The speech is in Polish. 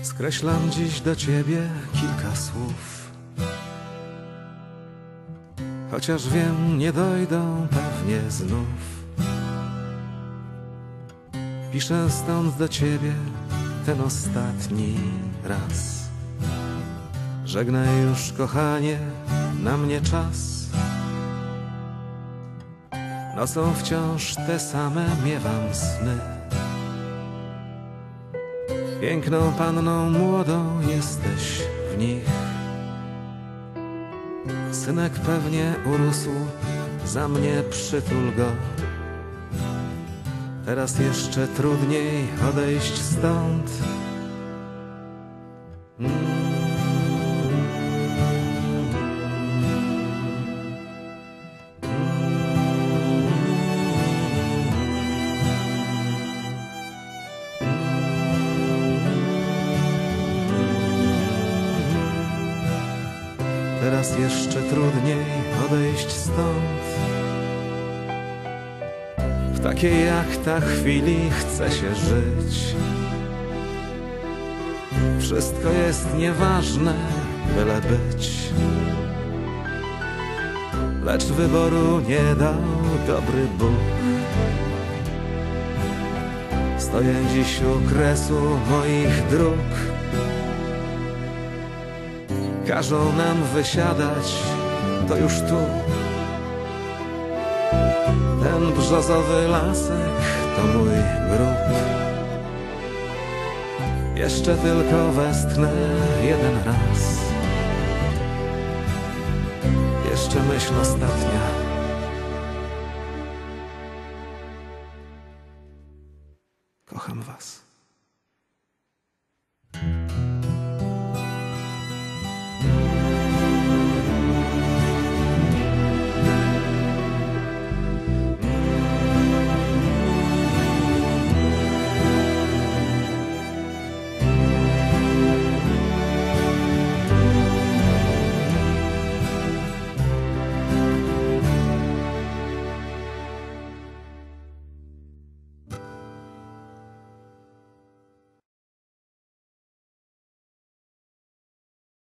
Skreślam dziś do ciebie kilka słów, chociaż wiem, nie dojdą pewnie znów. Piszę stąd do ciebie ten ostatni raz. Żegnaj już, kochanie, na mnie czas. Nocą wciąż te same miewam sny. Piękną panną młodą jesteś w nich. Synek pewnie urósł, za mnie przytul go. Teraz jeszcze trudniej odejść stąd. Teraz jeszcze trudniej odejść stąd. W takiej jak ta chwili chce się żyć. Wszystko jest nieważne, byle być. Lecz wyboru nie dał dobry Bóg. Stoję dziś u kresu moich dróg. Każą nam wysiadać, to już tu. Ten brzozowy lasek to mój grób. Jeszcze tylko westchnę jeden raz. Jeszcze myśl ostatnia.